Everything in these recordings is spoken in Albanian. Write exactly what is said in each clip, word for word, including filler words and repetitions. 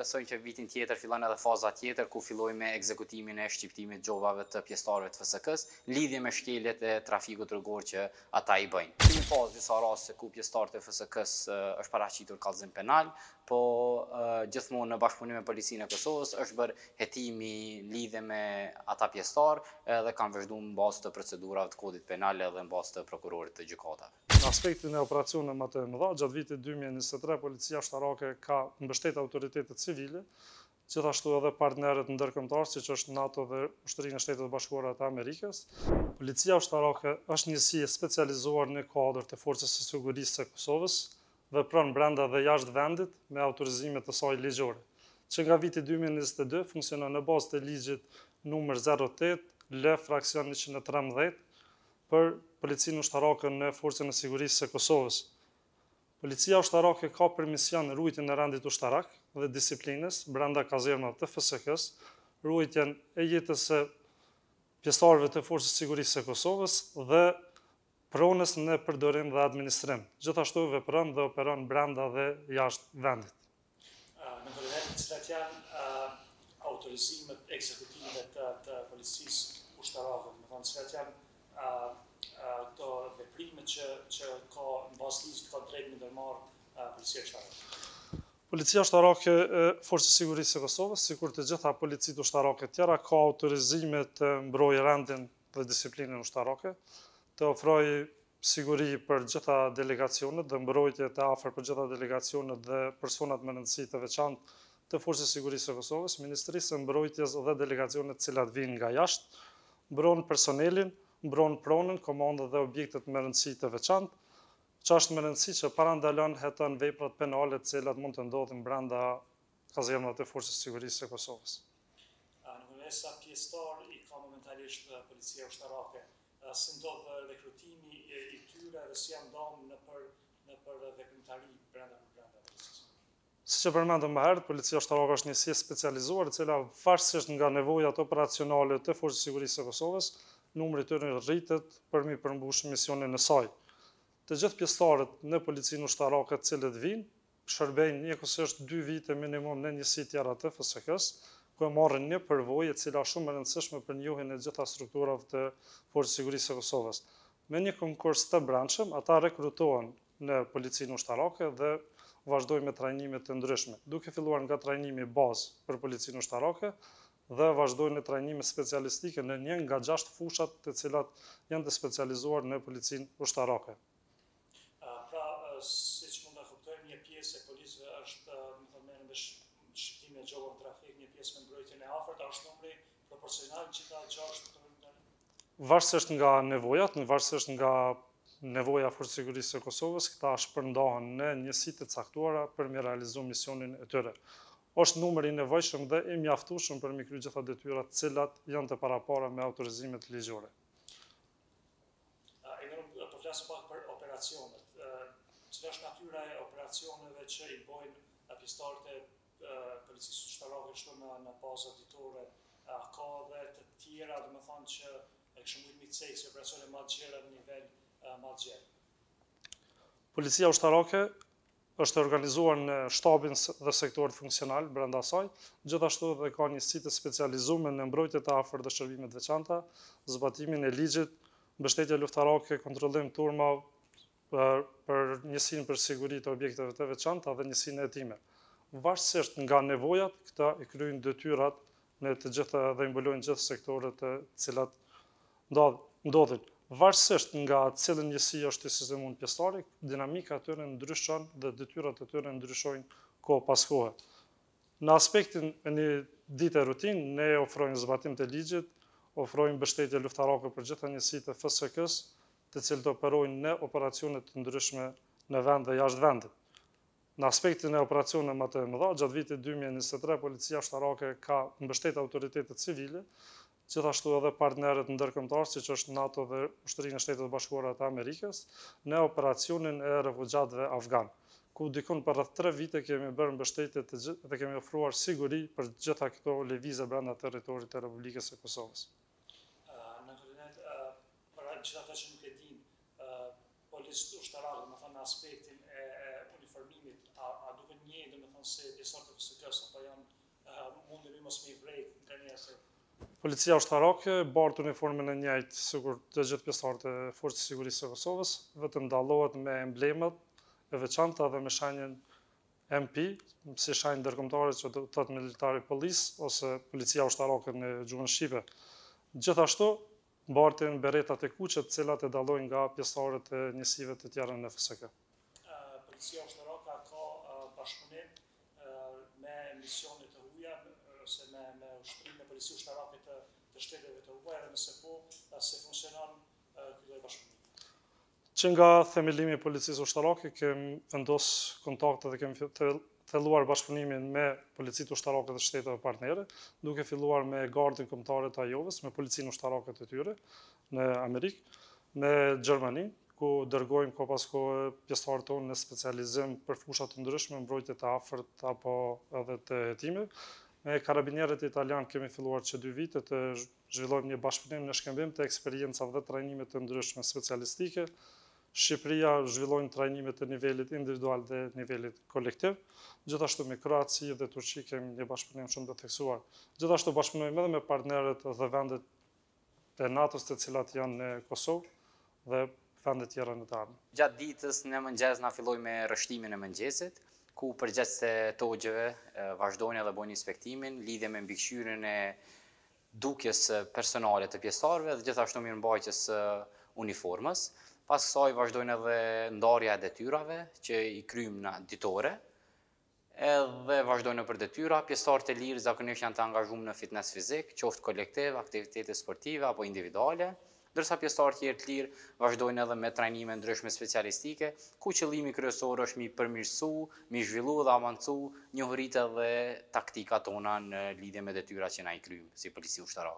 besoj që vitin tjetër fillon edhe faza tjetër ku filloj me ekzekutimin e shqiptimit gjobave të pjesëtarëve të F S K-s, lidhje me shkeljet e trafikut rrugor që ata i bëjnë. Kemi pas disa raste ku pjesëtarët e F S K-s është paraqitur kallëzim penal, po gjithmonë në bashkëpunim me policinë e Kosovës është bërë hetimi lidhje me ata pjesëtarë dhe kanë vazhduar në bazë të procedurave të kodit penal edhe në bazë të prokurorit të gjykatave. Në aspektin e operacioneve më të mëdha, gjatë vitit dy mijë e njëzet e tre, Policia Ushtarake ka mbështetur autoritetet civile, gjithashtu edhe partnerët ndërkombëtar, siç është NATO dhe Ushtërinë e Shtetit Bashkuara të Amerikës. Policia Ushtarake është njësi e specializuar në kuadër të Forcës së Sigurisë së Kosovës, vepron brenda dhe jashtë vendit me autorizime të saj ligjore, që nga viti dy mijë e njëzet e dy funksionon në bazë të ligjit numër zero tetë L fraksion njëqind e trembëdhjetë për Policinë Ushtarake në Forcën e Sigurisë së Kosovës. Policia Ushtarake ka për mision ruajtjen e rendit ushtarak dhe disiplinës brenda kazermave të F S K-s, ruajtjen e jetës së pjesëtarëve të Forcës së Sigurisë së Kosovës dhe pronës në përdorim dhe administrim. Gjithashtu vepron dhe operon brenda dhe jashtë vendit. Në vërtet, cilat janë autorizimet ekzekutive të, të policisë ushtarake, do të thonë cilat janë këto veprime që, që ka në bazë ligjit ka drejt me ndërmarrë Policia Ushtarake. Policia Ushtarake e Forcës së Sigurisë së Kosovës, sikur të gjitha policitë ushtarake tjera, ka autorizime të mbrojë rendin dhe disiplinën ushtarake, të ofrojë siguri për gjitha delegacionet dhe mbrojtje të afër për gjitha delegacionet dhe personat me rëndësi të veçantë të Forcës së Sigurisë së Kosovës, Ministrisë së Mbrojtjes dhe delegacionet të cilat vijnë nga jashtë, mbron personelin, mbron pronën, komandët dhe objektet me rëndësi të veçantë, që është me rëndësi që parandalon heton veprat penale të cilat mund të ndodhin brenda kazermave të Forcës së Sigurisë së Kosovës. Në mënyrë sa pjesëtar i ka momentalisht Policia Ushtarake, si ndodh rekrutimi i tyre dhe si janë ndonë në për në për veprimtari brenda brenda policisë. Siç e përmendëm më herët, Policia Ushtarake është njësi e specializuar, e cila varësisht nga nevojat operacionale të Forcës së Sigurisë së Kosovës, numri i tyre rritet për mi përmbushur misionin e saj. Të gjithë pjesëtarët në Policinë Ushtarake të cilët vijnë, shërbejnë njëkohësisht dy vite minimum në njësi tjera të F S K-s, ku marrin një përvojë e cila shumë e rëndësishme për njohjen e gjitha strukturave të Forcës së Sigurisë së Kosovës. Me një konkurs të brendshëm, ata rekrutohen në Policinë Ushtarake dhe vazhdojnë me trajnime të ndryshme, duke filluar nga trajnimi bazë për Policinë Ushtarake dhe vazhdojnë në trajnime specialistike në një nga gjashtë fushat të cilat janë të specializuar në Policinë Ushtarake. Pra, siç mund ta kuptojmë, një pjesë e policëve është, më thonë, merren me shqiptimin e gjobave trafik, një pjesë me mbrojtjen e afërt, është numri proporcional që ta gjashtë Varësisht nga nevojat, varësisht nga nevoja Forcës së Sigurisë së Kosovës, këta shpërndahen në njësi të caktuara për me realizuar misionin e tyre. Është numër i nevojshëm dhe i mjaftueshëm për me kryer gjitha detyrat të cilat janë të parapara me autorizimet ligjore. E ne po flasim pak për operacionet. Cila është natyra e operacioneve që i bojnë pjesëtarët e policisë ushtarake kështu në në bazë auditore? Ka edhe të tjera, domethënë që e kishim mujtë mitësej si operacione më të gjera në nivel më të gjerë. Policia Ushtarake është organizuar në shtabin dhe sektorit funksional brenda saj, gjithashtu dhe ka njësi të specializuar në mbrojtje të afërt dhe shërbime të veçanta, zbatimin e ligjit, mbështetje luftarake, kontrollim turma për, për njësinë për siguri të objekteve të veçanta dhe njësinë e hetimeve. Varësisht nga nevojat, këta i kryejnë detyrat në të gjitha dhe mbulojnë gjithë sektorët të cilat ndodhin. Varësisht nga cilën njësi është i sistemon pjesëtari, dinamika e tyre ndryshon dhe detyrat e tyre ndryshojnë kohë pas kohe. Në aspektin e një dite rutinë, ne ofrojmë zbatim të ligjit, ofrojmë mbështetje luftarake për gjitha njësitë e F S K-s, të cilët operojnë në operacione të ndryshme në vend dhe jashtë vendit. Në aspektin e operacione më të mëdha, gjatë vitit dy mijë e njëzet e tre, Policia Ushtarake ka mbështetur autoritetet civile, gjithashtu edhe partnerët ndërkombëtar, siç është NATO dhe Ushtërinë e Shtetit Bashkuara të Amerikës, në operacionin e refugjatëve afgan, ku dikon për rreth tre vite kemi bërë mbështetje të gjithë dhe kemi ofruar siguri për gjitha këto lëvizje brenda territorit të Republikës së Kosovës. Në vërtet, për gjithë ata që nuk e dinë, policët ushtarake, domethënë në aspektin e uniformimit, a duhet njëjtë domethënë se pjesëtarët e F S K-s apo janë mos me i vrej nga një se Policia ushtarake bart uniformën e njëjtë sikur të gjithë pjesëtarët e Forcës së Sigurisë së Kosovës, vetëm dallohet me emblemat e veçanta dhe me shenjën M P, si shenjë ndërkombëtare që do të thotë Military Police ose Policia ushtarake në gjuhën shqipe. Gjithashtu mbartin beretat e kuqe, të cilat e dallojnë nga pjesëtarët e njësive të tjera në F S K. Policia ushtarake ka bashkëpunim me misione të huaja ose me me ushtrim me polici ushtarake të të shteteve të huaja, edhe nëse po, se funksionon ky lloj bashkëpunimi. Që nga themelimi i policisë ushtarake kemi vendos kontakte dhe kemi thelluar bashkëpunimin me policitë ushtarake të shteteve partnere, duke filluar me Gardën Kombëtare të Ajovës, me policinë ushtarake të tyre në Amerikë, me Gjermani, ku dërgojmë ko pas kohë pjesëtarët tonë në specializim për fusha të ndryshme, mbrojtje të afërt apo edhe të hetimeve. Me karabinierët italianë kemi filluar që dy vite të zhvillojmë një bashkëpunim në shkëmbim të eksperiencave dhe trajnime të ndryshme specialistike. Shqipëria zhvillojnë trajnime të nivelit individual dhe nivelit kolektiv. Gjithashtu me Kroaci dhe Turqi kemi një bashkëpunim shumë të theksuar. Gjithashtu bashkëpunojmë edhe me partnerët dhe vendet e NATO-s të cilat janë në Kosovë dhe vendet tjera në të ardhmen. Gjatë ditës në mëngjes na filloi me rrështimin e mëngjesit, ku përgjegjësit e togjeve vazhdojnë edhe bojnë inspektimin, lidhje me mbikëqyrjen e dukjes personale të pjesëtarëve dhe gjithashtu mirëmbajtjes së uniformës. Pas kësaj vazhdojnë edhe ndarja e detyrave që i kryjmë në ditore, edhe vazhdojnë për detyra. Pjesëtarët e lirë zakonisht janë të angazhuar në fitness fizik, qoftë kolektiv, aktivitete sportive apo individuale, ndërsa pjesëtarët tjerë të lirë vazhdojnë edhe me trajnime ndryshme specialistike, ku qëllimi kryesor është mi përmirësu, mi zhvillu dhe avancu njohuritë dhe taktikat tona në lidhje me detyrat që na i kryjmë si polici ushtarake.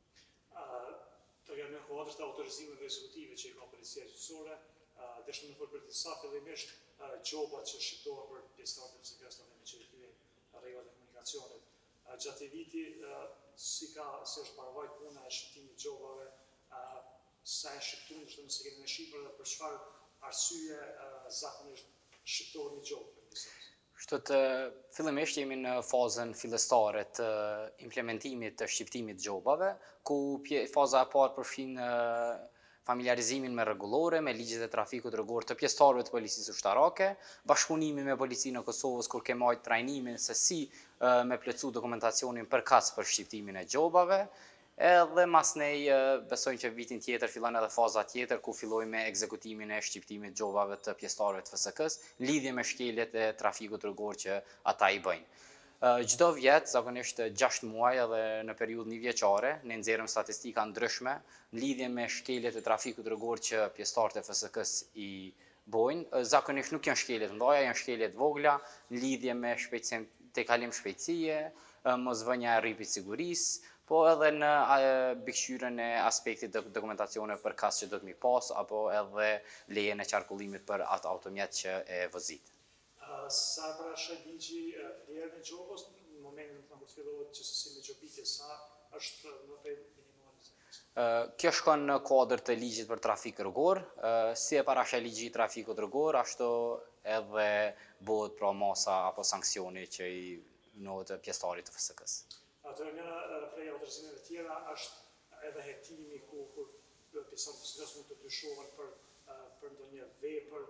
Të janë në kuadrë të autorizimeve ekzekutive që i ka policia gjyqësore, dëshmë në folë për disa fillimisht gjobat që shqiptohen për pjesëtarët e F S K-s të themi që i kryen rregullat e komunikacionit. Gjatë viti, si ka si është mbarvajt puna e shqiptimit gjobave, sa e shqiptuar, çdo nëse keni në shifra dhe për çfarë arsye zakonisht shqiptohen një gjobë për disa. Kështu të fillimisht jemi në fazën fillestare të implementimit të shqiptimit gjobave, ku faza e parë përfshin familiarizimin me rregullore, me ligjet e trafikut rrugor të pjesëtarëve të policisë ushtarake, bashkëpunimi me policinë e Kosovës kur ke marrë trajnimin se si me plotësu dokumentacionin përkatës për shqiptimin e gjobave. Edhe mas nej besojmë që vitin tjetër fillon edhe faza tjetër ku fillojmë me ekzekutimin e shqiptimit gjobave të pjesëtarëve të F S K-s, lidhje me shkeljet e trafikut rrugor që ata i bëjnë. Çdo vjet, zakonisht gjashtë muaj edhe në periudhë një vjeçare, ne nxjerrëm statistika ndryshme në lidhje me shkeljet e trafikut rrugor që pjesëtarët e F S K-s i bojnë. Zakonisht nuk janë shkelje të mëdha, janë shkelje të vogla në lidhje me shpejtësim te kalim shpejtësie, mosvënia e rripit sigurisë, po edhe në mbikëqyrjen e aspektit të dokumentacione për kas që do të mi pas, apo edhe lejen e qarkullimit për atë automjet që e vozit. Sa parashë ligji vlerën e gjobës, në momentin në kur fillohet qësësi me gjobitje, sa është në të minimuar? Kjo shkon në kuadër të ligjit për trafik rrugor, si e parashë ligji i trafikut rrugor, ashtu edhe bëhet pra masa apo sanksioni që i nohet pjesëtarit të F S K-s. Atëherë njëra prej autorizimeve tjera është edhe hetimi ku kur pjesëtarët e F S K-s mund të dyshohen për për ndonjë vepër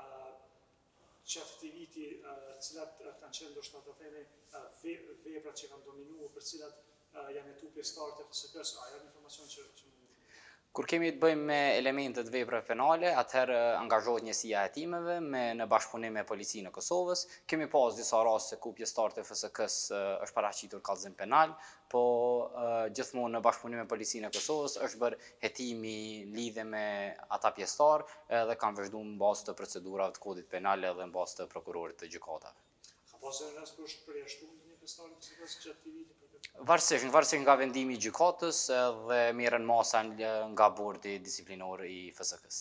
që aktiviti cilat kanë qenë ndoshta të themi veprat që kanë dominuar për cilat janë hetuar pjesëtarët e F S K-s, a janë informacion që që Kur kemi të bëjmë me elementet vepra penale, atëherë angazhohet njësia e hetimeve me në bashkëpunim me policinë e Kosovës. Kemi pas disa raste ku pjesëtarët e F S K-s është paraqitur kallëzim penal, po gjithmonë në bashkëpunim me policinë e Kosovës është bërë hetimi lidhje me ata pjesëtarë dhe kanë vazhduar në bazë të procedurave të kodit penal edhe në bazë të prokurorit të gjykatave. Ka pasur rast kur është përjashtuar një pjesëtar i F S K-s gjatë vitit? Varësisht, varësisht nga vendimi i gjykatës dhe merren masa nga bordi disiplinor i F S K-s.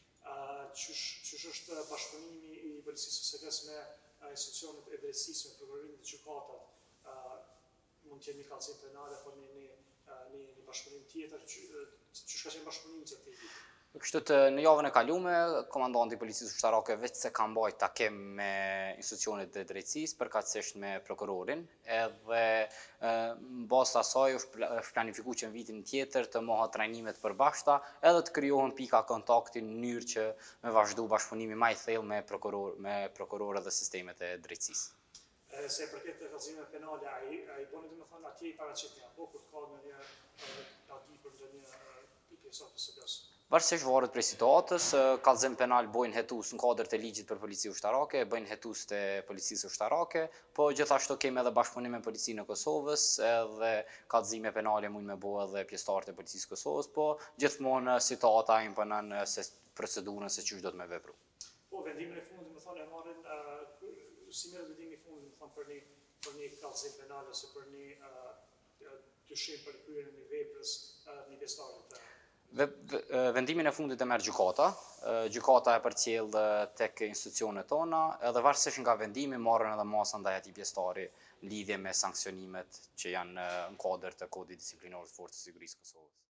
Qysh është bashkëpunimi i policisë F S K-s me institucionet e drejtësisë, me prokurorinë dhe gjykatat? Mund të jeni kallëzim penal apo një një një bashkëpunim tjetër? Qysh ka qenë bashkëpunimi që të vit? Kështu të në javën e kaluar, komandanti i policisë ushtarake veç se ka mbajt takim me institucionet e drejtësisë, përkatësisht me prokurorin, edhe në bazë të asaj është planifikuar që në vitin tjetër të mohat trajnime të përbashkëta, edhe të krijohen pika kontakti në mënyrë që me vazhdu bashkëpunimi më i thellë me prokuror me prokurorët dhe sistemet e drejtësisë. Se përket të kallëzimeve penale, ai ai bën domethënë atje i paraqitja, apo kur ka ndonjë gati për ndonjë pjesë të F S K-s. Varësisht varet prej situatës, kallëzim penal bojnë hetus në kuadër të ligjit për policinë ushtarake, bëjnë hetus të policisë ushtarake, po gjithashtu kemi edhe bashkëpunim me policinë e Kosovës, edhe kallëzime penale mund me bëu edhe pjesëtarët e policisë së Kosovës, po gjithmonë situata imponon se procedurën se çish do të më vepru. Po vendimin e fundit më thonë e marrin si merret vendimi i fundit më thonë për një për një kallëzim penal ose për një dyshim për kryerjen e një veprës në pjesëtarët. Vendimin e fundit e merr gjykata, gjykata e përcjell tek institucionet tona, edhe varësisht nga vendimi marrën edhe masa ndaj atij pjesëtari në lidhje me sanksionimet që janë në kuadër të kodit disiplinor të Forcës së Sigurisë së Kosovës.